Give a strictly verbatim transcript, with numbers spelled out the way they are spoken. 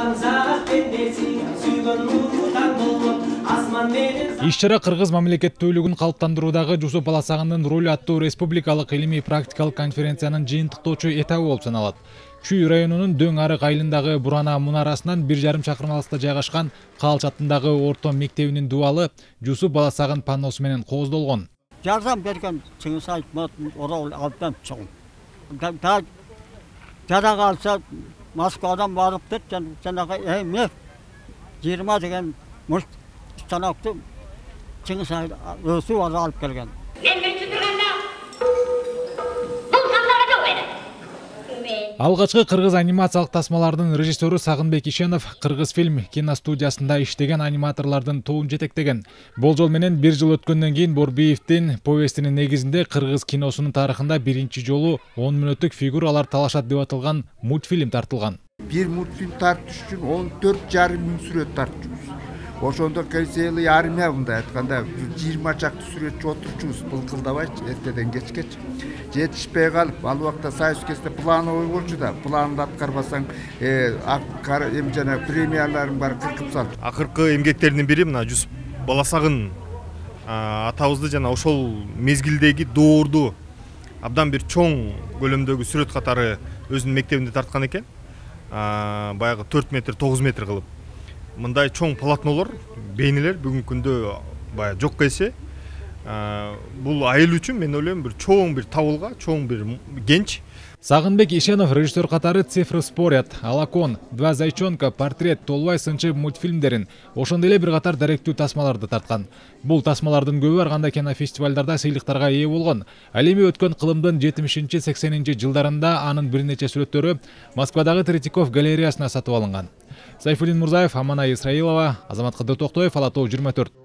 Иш-чара кыргыз мамлекеттүүлүгүн калыптандыруудагы Жусуп Баласагындын ролу аттуу республикалык илимий-практикалык конференциянын жыйынтыктоочу этабы болуп саналат. Чүй районунун Дөң Арык айылындагы Бурана мунарасынан бир жарым чакырым алыста жайгашкан Калч аттындагы орто мектебинин дубалы Жусуп Баласагын панносу менен кооздолгон. Жардам берген Чыңгыз Айтматовдун орол алып чыгым. Жара калса Москвадан барып деп жанагы эми жыйырма деген муш станокты Чыңгыз өзү алып келген. Алгачкы кыргыз анимациялык тасмалардын режиссеру Сагынбек Ишенов Кыргыз фильм киностудиясында иштеген аниматорлордун тобун жетектеген. Болжол менен бир жыл өткөндөн кийин Борбиевдин повестинин негизинде кыргыз киносунун тарыхында биринчи жолу он мүнөттүк фигуралар талашат деп аталган мультфильм тартылган. Бир мультфильм тартыш үчүн он төрт жарым миң сүрөт тартышыбыз. Ошондо келсели армия мындай айтканда жыйырма чакты сүрөтчү отурчубуз былкылдабайчы эртеден кечкечи. Жетишпей калып, ал убакта Союз кезде плановый болчу да, планды аткарбасаң, эми жана премияларын бар кыркып салып. Акыркы эмгектердин бири мына Жусуп Баласагын атабызды жана ошол мезгилдеги доорду абдан бир чоң көлөмдөгү сүрөт катары өзүнүн мектебинде тарткан экен. Баягы төрт метр, тогуз метр кылып. Мындай чоң полотнолор, бейнелер бүгүнкү күндө баягы жок келсе, бул айыл үчүн мен ойлойм бир чоң бир табылга, чоң бир кенч. Сагынбек Ишенов режиссер катары «Цифры спорят», «Алакон», «Два зайчонка», «Портрет», «Толбай» сынчы мультфильмдерин, ошондой эле бир катар даректүү тасмаларды тарткан. Бул тасмалардын көбү ар кандай кинофестивалдарда сыйлыктарга ээ болгон. Ал эми өткөн кылымдын жетимишинчи сексенинчи жылдарында анын бир нече сүрөттөрү Москвадагы Третьяков галереясына сатып алынган. Сайфуллин Мурзаев, Аманай Исраилова, Азамат Кыдыр Токтоев, Ала Тоо жыйырма төрт.